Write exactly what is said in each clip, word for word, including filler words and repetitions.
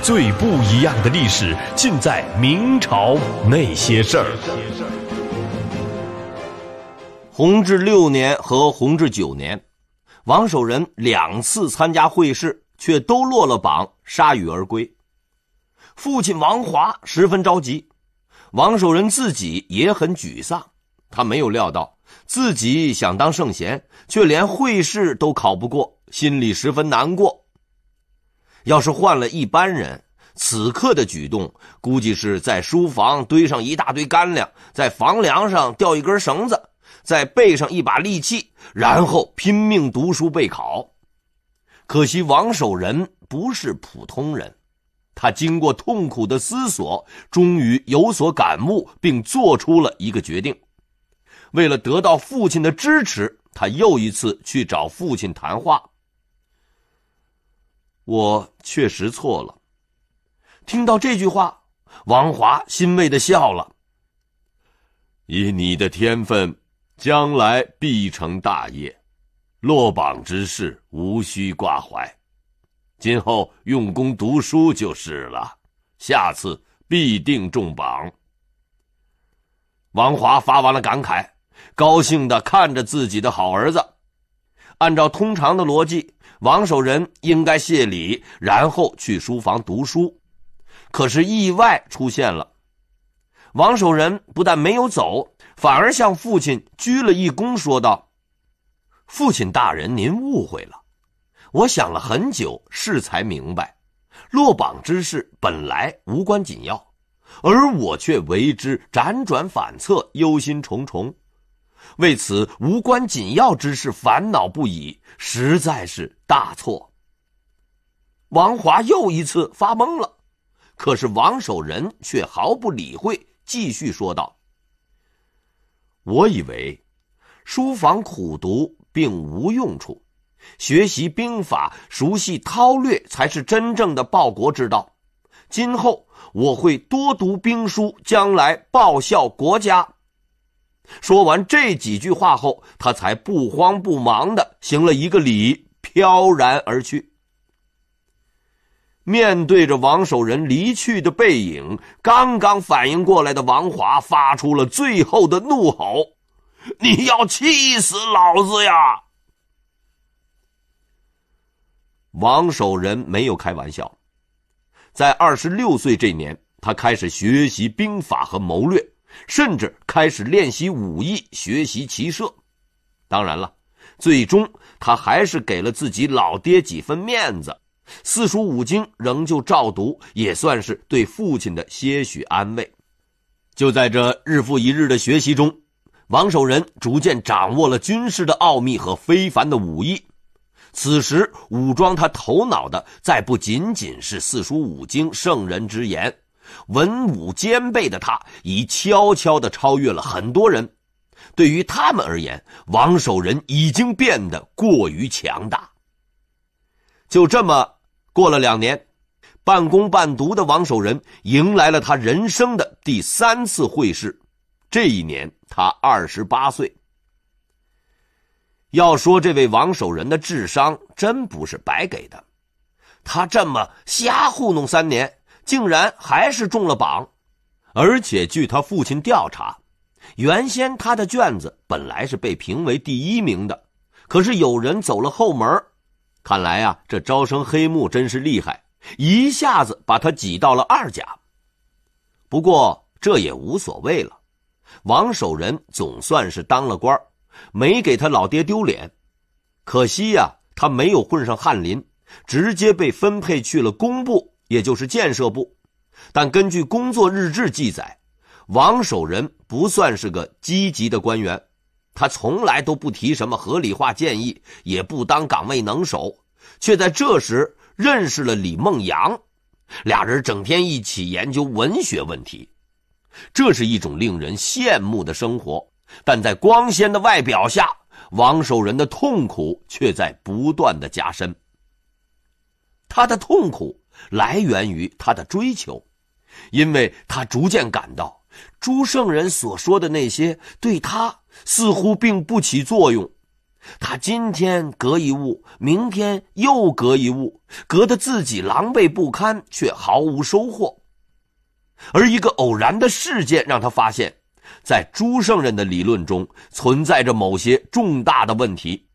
最不一样的历史尽在明朝那些事儿。 弘治六年和弘治九年，王守仁两次参加会试，却都落了榜，铩羽而归。父亲王华十分着急，王守仁自己也很沮丧。他没有料到自己想当圣贤，却连会试都考不过，心里十分难过。要是换了一般人，此刻的举动估计是在书房堆上一大堆干粮，在房梁上吊一根绳子，再备上一把利器，然后拼命读书备考。可惜王守仁不是普通人，他经过痛苦的思索，终于有所感悟，并做出了一个决定。为了得到父亲的支持，他又一次去找父亲谈话。我确实错了。听到这句话，王华欣慰地笑了。 以你的天分，将来必成大业，落榜之事无需挂怀，今后用功读书就是了，下次必定中榜。 王华发完了感慨，高兴地看着自己的好儿子。按照通常的逻辑，王守仁应该谢礼，然后去书房读书。可是意外出现了，王守仁不但没有走，反而向父亲鞠了一躬，说道：父亲大人，您误会了，我想了很久，适才明白，落榜之事本来无关紧要，而我却为之辗转反侧，忧心忡忡，为此无关紧要之事烦恼不已，实在是大错。王华又一次发懵了，可是王守仁却毫不理会，继续说道：我以为书房苦读并无用处，学习兵法，熟悉韬略才是真正的报国之道。今后我会多读兵书，将来报效国家。说完这几句话后，他才不慌不忙地行了一个礼，飘然而去。面对着王守仁离去的背影，刚刚反应过来的王华发出了最后的怒吼：你要气死老子呀！王守仁没有开玩笑，在二十六岁这年，他开始学习兵法和谋略，甚至开始练习武艺，学习骑射。当然了，最终他还是给了自己老爹几分面子，四书五经仍旧照读，也算是对父亲的些许安慰。就在这日复一日的学习中，王守仁逐渐掌握了军事的奥秘和非凡的武艺。此时武装他头脑的再不仅仅是四书五经圣人之言，文武兼备的他已悄悄地超越了很多人。对于他们而言，王守仁已经变得过于强大。就这么过了两年，半工半读的王守仁迎来了他人生的第三次会试。这一年他二十八岁。要说这位王守仁的智商真不是白给的，他这么瞎糊弄三年，竟然还是中了榜。而且据他父亲调查，原先他的卷子本来是被评为第一名的，可是有人走了后门。看来啊，这招生黑幕真是厉害，一下子把他挤到了二甲。不过这也无所谓了，王守仁总算是当了官，没给他老爹丢脸。可惜呀、啊，他没有混上翰林，直接被分配去了工部，也就是建设部。但根据工作日志记载，王守仁不算是个积极的官员，他从来都不提什么合理化建议，也不当岗位能手，却在这时认识了李梦阳，俩人整天一起研究文学问题。这是一种令人羡慕的生活，但在光鲜的外表下，王守仁的痛苦却在不断的加深。他的痛苦来源于他的追求，因为他逐渐感到朱圣人所说的那些对他似乎并不起作用。 他今天革一物，明天又革一物，革得自己狼狈不堪，却毫无收获。而一个偶然的事件让他发现，在朱圣人的理论中存在着某些重大的问题。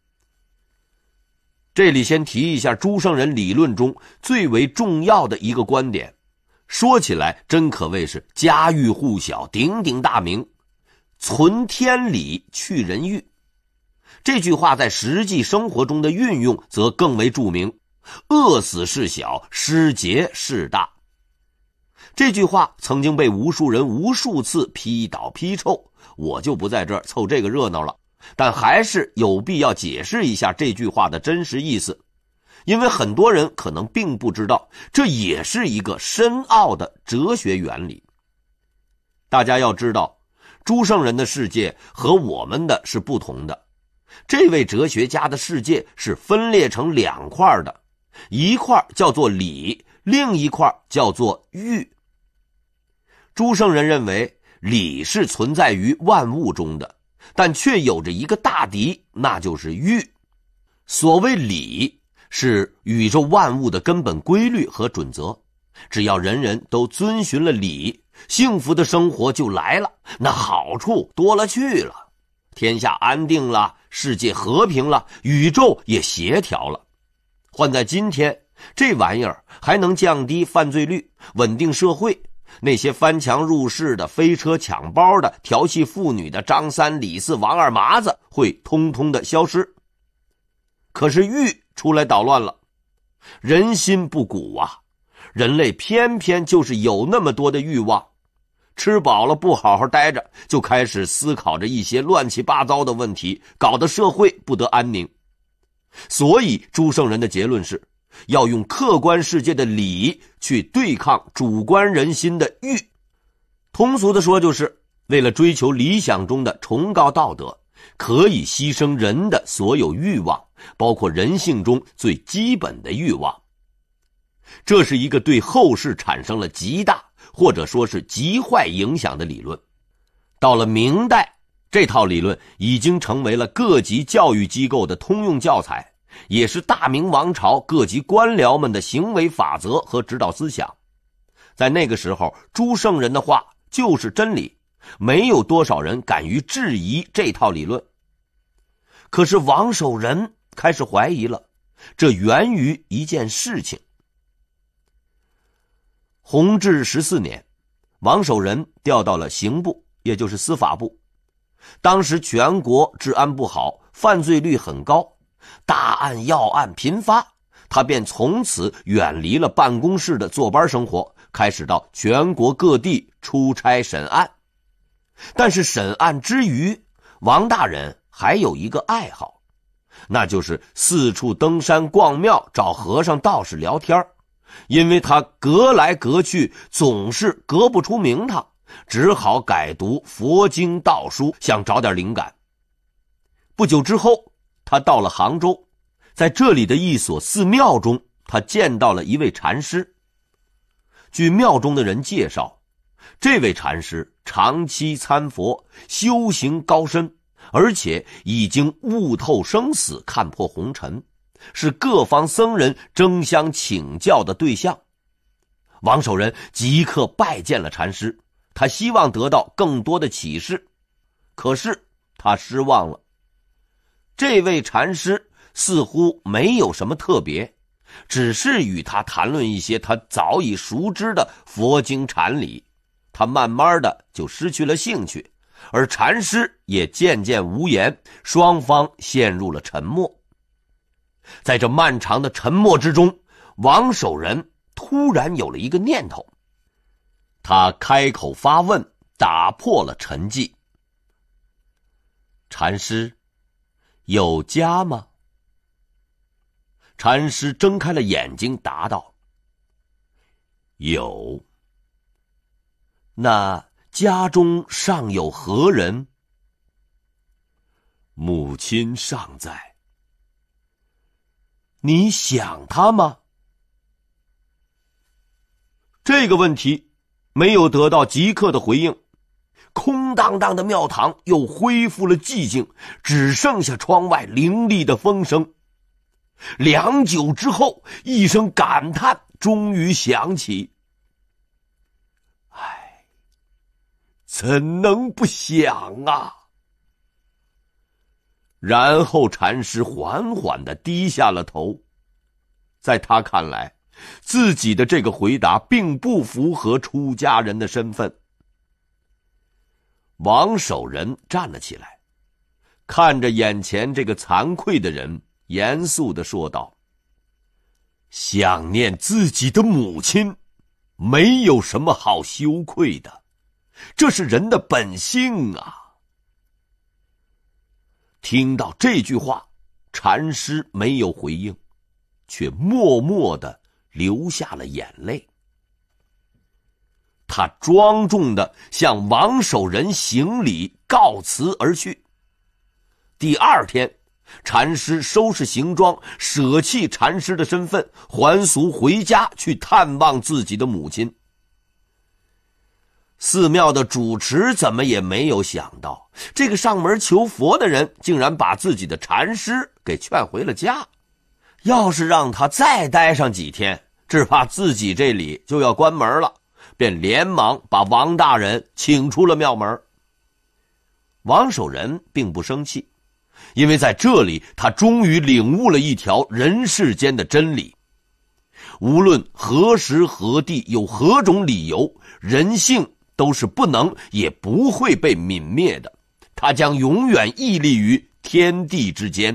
这里先提一下朱圣人理论中最为重要的一个观点，说起来真可谓是家喻户晓，鼎鼎大名，存天理，去人欲。这句话在实际生活中的运用则更为著名，饿死事小，失节事大。这句话曾经被无数人无数次批倒批臭，我就不在这儿凑这个热闹了，但还是有必要解释一下这句话的真实意思，因为很多人可能并不知道，这也是一个深奥的哲学原理。大家要知道，朱圣人的世界和我们的是不同的，这位哲学家的世界是分裂成两块的，一块叫做理，另一块叫做欲。朱圣人认为理是存在于万物中的，但却有着一个大敌，那就是欲。所谓理，是宇宙万物的根本规律和准则，只要人人都遵循了理，幸福的生活就来了，那好处多了去了，天下安定了，世界和平了，宇宙也协调了。换在今天，这玩意儿还能降低犯罪率，稳定社会，那些翻墙入室的、飞车抢包的、调戏妇女的张三李四王二麻子会通通的消失。可是欲出来捣乱了，人心不古啊，人类偏偏就是有那么多的欲望，吃饱了不好好待着，就开始思考着一些乱七八糟的问题，搞得社会不得安宁。所以朱圣人的结论是，要用客观世界的理去对抗主观人心的欲。通俗的说，就是为了追求理想中的崇高道德，可以牺牲人的所有欲望，包括人性中最基本的欲望。这是一个对后世产生了极大或者说是极坏影响的理论。到了明代，这套理论已经成为了各级教育机构的通用教材，也是大明王朝各级官僚们的行为法则和指导思想。在那个时候，朱圣人的话就是真理，没有多少人敢于质疑这套理论。可是王守仁开始怀疑了，这源于一件事情。弘治十四年，王守仁调到了刑部，也就是司法部。当时全国治安不好，犯罪率很高，大案要案频发，他便从此远离了办公室的坐班生活，开始到全国各地出差审案。但是审案之余，王大人还有一个爱好，那就是四处登山逛庙，找和尚道士聊天。因为他革来革去，总是革不出名堂，只好改读佛经道书，想找点灵感。不久之后，他到了杭州，在这里的一所寺庙中，他见到了一位禅师。据庙中的人介绍，这位禅师长期参佛，修行高深，而且已经悟透生死，看破红尘，是各方僧人争相请教的对象。王守仁即刻拜见了禅师，他希望得到更多的启示。可是他失望了，这位禅师似乎没有什么特别，只是与他谈论一些他早已熟知的佛经禅理，他慢慢的就失去了兴趣，而禅师也渐渐无言，双方陷入了沉默。在这漫长的沉默之中，王守仁突然有了一个念头，他开口发问，打破了沉寂。禅师，有家吗？禅师睁开了眼睛答道，有。那家中尚有何人？母亲尚在。你想他吗？这个问题没有得到即刻的回应， 空荡荡的庙堂又恢复了寂静，只剩下窗外凌厉的风声。良久之后，一声感叹终于响起：唉，怎能不响啊！然后禅师缓缓地低下了头。在他看来，自己的这个回答并不符合出家人的身份。王守仁站了起来，看着眼前这个惭愧的人，严肃地说道：想念自己的母亲，没有什么好羞愧的，这是人的本性啊。听到这句话，禅师没有回应，却默默地流下了眼泪。他庄重地向王守仁行礼，告辞而去。第二天，禅师收拾行装，舍弃禅师的身份，还俗回家去探望自己的母亲。寺庙的主持怎么也没有想到，这个上门求佛的人竟然把自己的禅师给劝回了家。要是让他再待上几天，只怕自己这里就要关门了，便连忙把王大人请出了庙门。王守仁并不生气，因为在这里他终于领悟了一条人世间的真理：无论何时何地，有何种理由，人性都是不能也不会被泯灭的，它将永远屹立于天地之间。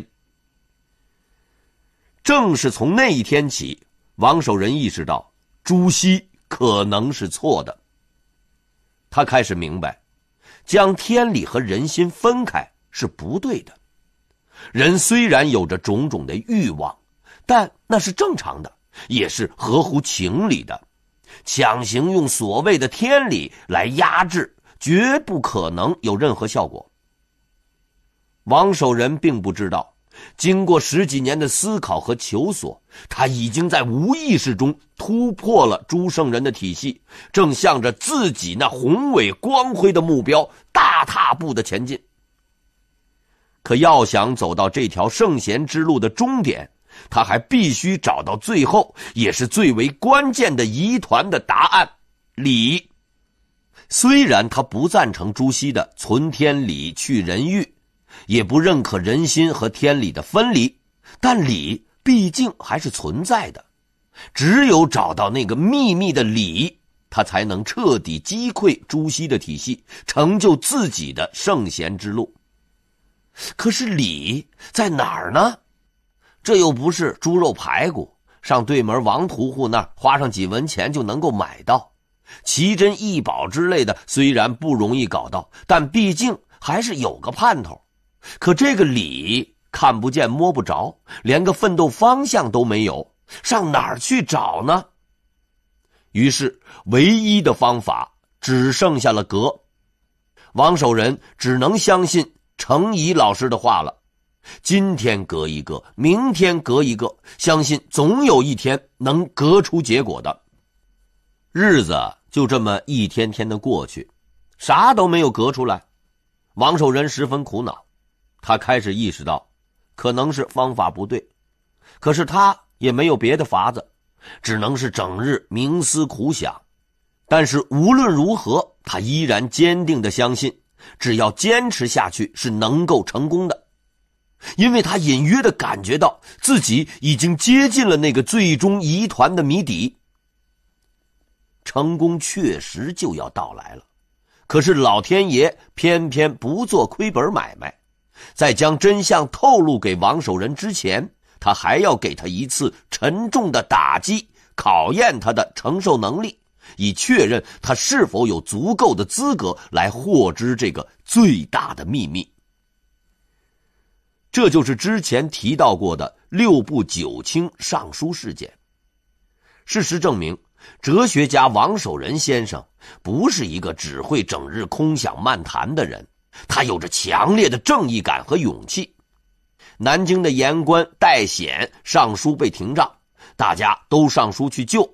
正是从那一天起，王守仁意识到朱熹可能是错的。他开始明白，将天理和人心分开是不对的。人虽然有着种种的欲望，但那是正常的，也是合乎情理的。强行用所谓的天理来压制，绝不可能有任何效果。王守仁并不知道，经过十几年的思考和求索，他已经在无意识中突破了诸圣人的体系，正向着自己那宏伟光辉的目标大踏步的前进。可要想走到这条圣贤之路的终点，他还必须找到最后也是最为关键的疑团的答案——理。虽然他不赞成朱熹的存天理去人欲，也不认可人心和天理的分离，但理毕竟还是存在的。只有找到那个秘密的理，他才能彻底击溃朱熹的体系，成就自己的圣贤之路。可是理在哪儿呢？这又不是猪肉排骨，上对门王屠户那儿花上几文钱就能够买到。奇珍异宝之类的虽然不容易搞到，但毕竟还是有个盼头。可这个理看不见摸不着，连个奋斗方向都没有，上哪儿去找呢？于是唯一的方法只剩下了格。王守仁只能相信程颐老师的话了。今天革一个，明天革一个，相信总有一天能革出结果的。日子就这么一天天的过去，啥都没有革出来。王守仁十分苦恼，他开始意识到可能是方法不对，可是他也没有别的法子，只能是整日冥思苦想。但是无论如何，他依然坚定地相信，只要坚持下去是能够成功的。因为他隐约地感觉到自己已经接近了那个最终疑团的谜底。成功确实就要到来了，可是老天爷偏偏不做亏本买卖，在将真相透露给王守仁之前，他还要给他一次沉重的打击，考验他的承受能力，以确认他是否有足够的资格来获知这个最大的秘密。这就是之前提到过的六部九卿上书事件。事实证明，哲学家王守仁先生不是一个只会整日空想漫谈的人，他有着强烈的正义感和勇气。南京的言官戴显上书被停杖，大家都上书去救，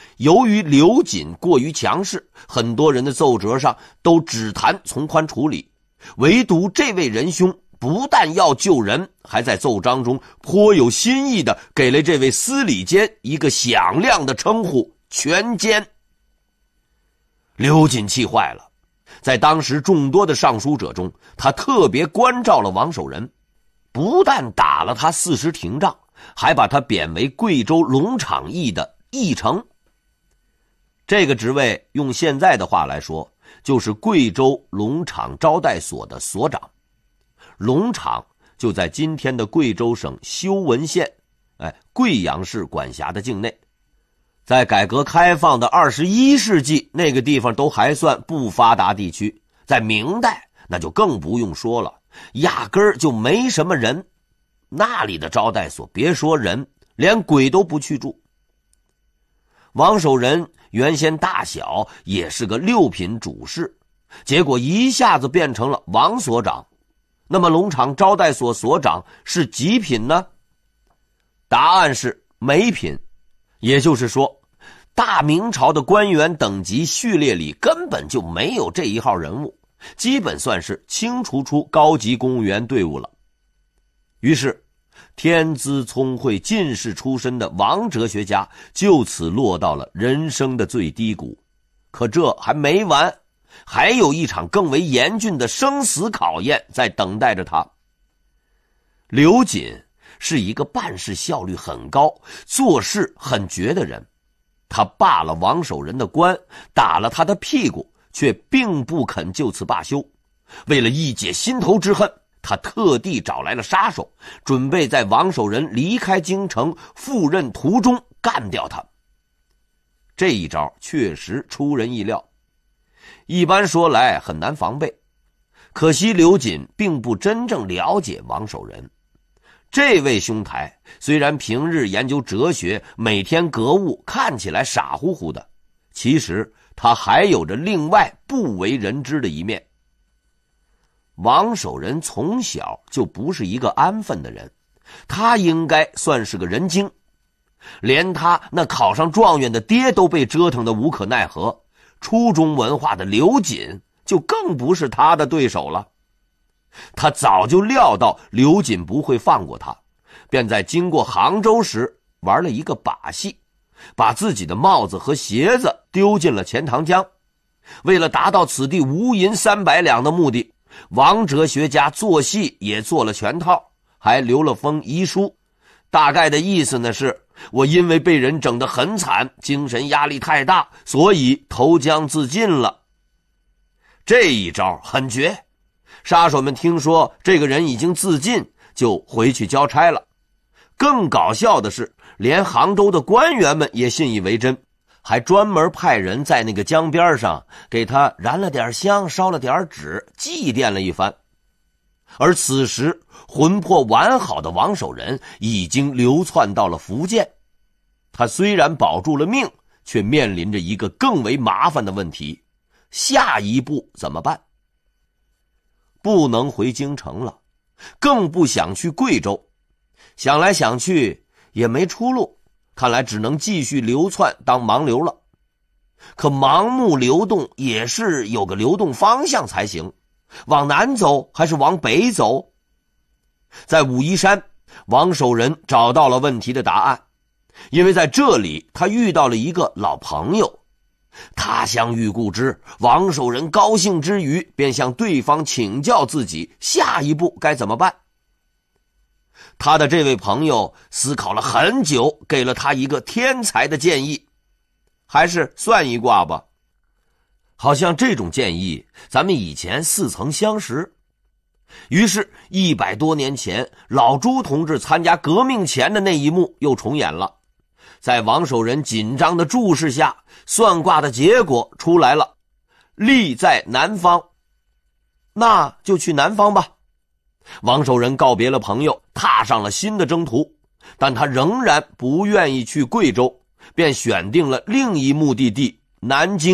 由于刘瑾过于强势，很多人的奏折上都只谈从宽处理，唯独这位仁兄不但要救人，还在奏章中颇有新意地给了这位司礼监一个响亮的称呼——权监。刘瑾气坏了，在当时众多的上书者中，他特别关照了王守仁，不但打了他四十廷杖，还把他贬为贵州龙场驿的驿丞。这个职位用现在的话来说，就是贵州龙场招待所的所长。龙场就在今天的贵州省修文县，哎，贵阳市管辖的境内。在改革开放的二十一世纪，那个地方都还算不发达地区，在明代那就更不用说了，压根儿就没什么人。那里的招待所别说人，连鬼都不去住。王守仁原先大小也是个六品主事，结果一下子变成了王所长。那么龙场招待所所长是几品呢？答案是没品。也就是说，大明朝的官员等级序列里根本就没有这一号人物，基本算是清除出高级公务员队伍了。于是天资聪慧进士出身的王哲学家就此落到了人生的最低谷。可这还没完，还有一场更为严峻的生死考验在等待着他。刘瑾是一个办事效率很高、做事很绝的人，他罢了王守仁的官，打了他的屁股，却并不肯就此罢休。为了一解心头之恨，他特地找来了杀手，准备在王守仁离开京城赴任途中干掉他。这一招确实出人意料，一般说来很难防备。可惜刘瑾并不真正了解王守仁。这位兄台虽然平日研究哲学，每天格物，看起来傻乎乎的，其实他还有着另外不为人知的一面。王守仁从小就不是一个安分的人，他应该算是个人精，连他那考上状元的爹都被折腾得无可奈何，初中文化的刘瑾就更不是他的对手了。他早就料到刘瑾不会放过他，便在经过杭州时玩了一个把戏，把自己的帽子和鞋子丢进了钱塘江。为了达到此地无银三百两的目的，王哲学家做戏也做了全套，还留了封遗书，大概的意思呢是，我因为被人整得很惨，精神压力太大，所以投江自尽了。这一招很绝，杀手们听说这个人已经自尽，就回去交差了。更搞笑的是，连杭州的官员们也信以为真，还专门派人在那个江边上给他燃了点香，烧了点纸，祭奠了一番。而此时魂魄完好的王守仁已经流窜到了福建，他虽然保住了命，却面临着一个更为麻烦的问题：下一步怎么办？不能回京城了，更不想去贵州，想来想去也没出路，看来只能继续流窜当盲流了。可盲目流动也是有个流动方向才行，往南走还是往北走？在武夷山，王守仁找到了问题的答案，因为在这里他遇到了一个老朋友。他乡遇故知，王守仁高兴之余，便向对方请教自己下一步该怎么办。他的这位朋友思考了很久，给了他一个天才的建议：还是算一卦吧。好像这种建议咱们以前似曾相识。于是一百多年前老朱同志参加革命前的那一幕又重演了。在王守仁紧张的注视下，算卦的结果出来了，利在南方。那就去南方吧。王守仁告别了朋友，踏上了新的征途，但他仍然不愿意去贵州，便选定了另一目的地南京。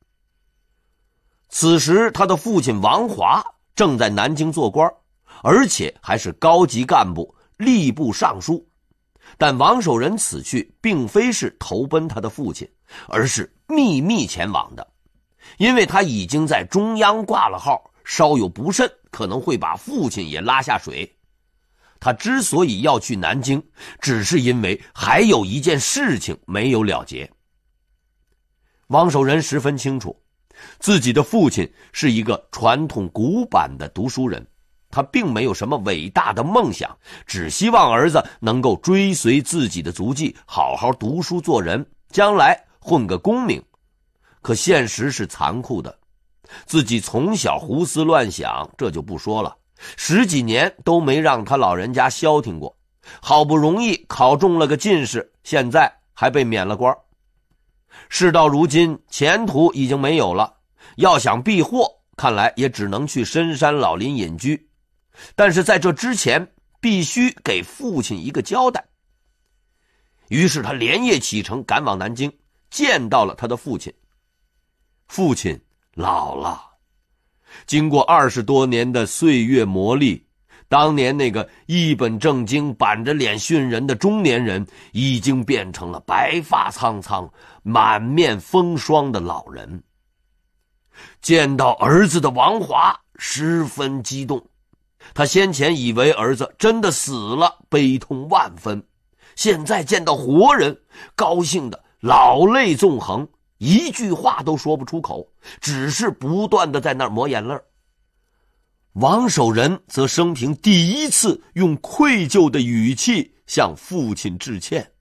此时他的父亲王华正在南京做官，而且还是高级干部、吏部尚书。 但王守仁此去并非是投奔他的父亲，而是秘密前往的，因为他已经在中央挂了号，稍有不慎可能会把父亲也拉下水。他之所以要去南京，只是因为还有一件事情没有了结。王守仁十分清楚，自己的父亲是一个传统古板的读书人，他并没有什么伟大的梦想，只希望儿子能够追随自己的足迹，好好读书做人，将来混个功名。可现实是残酷的，自己从小胡思乱想，这就不说了，十几年都没让他老人家消停过，好不容易考中了个进士，现在还被免了官。事到如今，前途已经没有了，要想避祸，看来也只能去深山老林隐居。但是在这之前，必须给父亲一个交代。于是他连夜启程赶往南京，见到了他的父亲。父亲老了，经过二十多年的岁月磨砺，当年那个一本正经板着脸训人的中年人，已经变成了白发苍苍满面风霜的老人。见到儿子的王华十分激动，他先前以为儿子真的死了，悲痛万分，现在见到活人，高兴的老泪纵横，一句话都说不出口，只是不断的在那儿抹眼泪。王守仁则生平第一次用愧疚的语气向父亲致歉：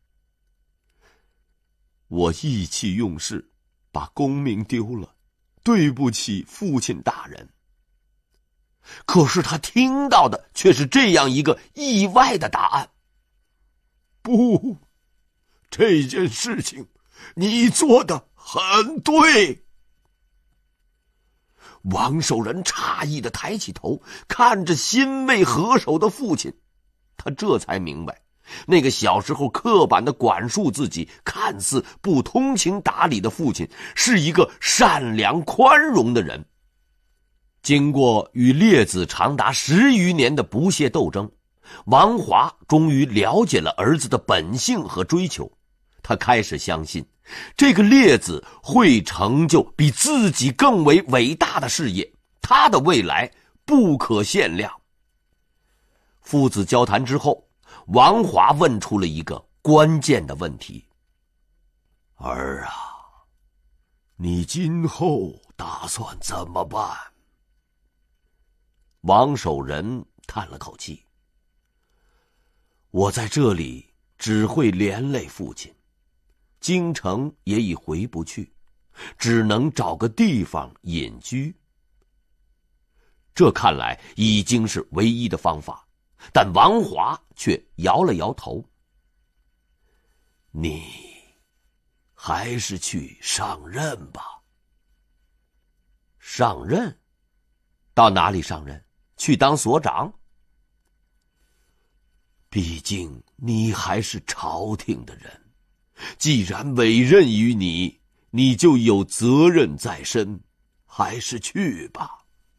我意气用事，把功名丢了，对不起父亲大人。可是他听到的却是这样一个意外的答案：不，这件事情你做得很对。王守仁诧异地抬起头，看着心未合手的父亲，他这才明白，那个小时候刻板地管束自己、看似不通情达理的父亲，是一个善良宽容的人。经过与列子长达十余年的不懈斗争，王华终于了解了儿子的本性和追求。他开始相信，这个列子会成就比自己更为伟大的事业，他的未来不可限量。父子交谈之后，王华问出了一个关键的问题：儿啊，你今后打算怎么办？王守仁叹了口气：我在这里只会连累父亲，京城也已回不去，只能找个地方隐居。这看来已经是唯一的方法，但王华却摇了摇头：你还是去上任吧。上任？到哪里上任？去当所长？毕竟你还是朝廷的人，既然委任于你，你就有责任在身，还是去吧。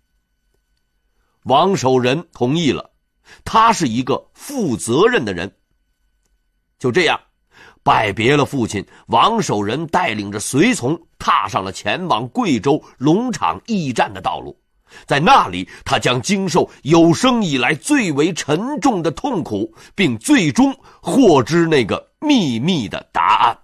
王守仁同意了，他是一个负责任的人。就这样，拜别了父亲，王守仁带领着随从踏上了前往贵州龙场驿站的道路。在那里，他将经受有生以来最为沉重的痛苦，并最终获知那个秘密的答案。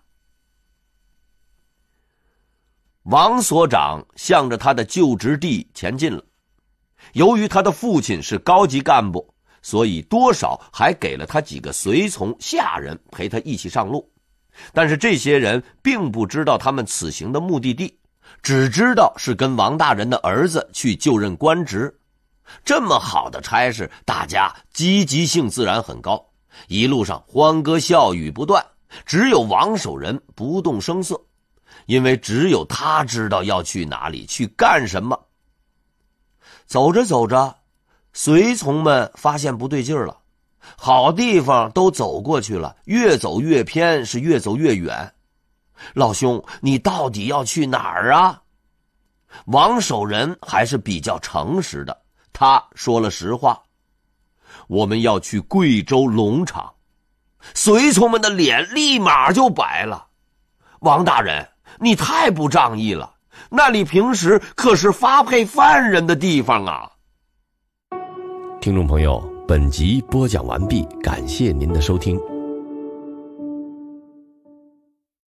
王所长向着他的就职地前进了。由于他的父亲是高级干部，所以多少还给了他几个随从下人陪他一起上路。但是这些人并不知道他们此行的目的地，只知道是跟王大人的儿子去就任官职。这么好的差事，大家积极性自然很高，一路上欢歌笑语不断，只有王守仁不动声色，因为只有他知道要去哪里，去干什么。走着走着，随从们发现不对劲儿了，好地方都走过去了，越走越偏，是越走越远。老兄，你到底要去哪儿啊？王守仁还是比较诚实的，他说了实话：我们要去贵州龙场。 随从们的脸立马就白了。王大人，你太不仗义了，那里平时可是发配犯人的地方啊。 听众朋友，本集播讲完毕，感谢您的收听。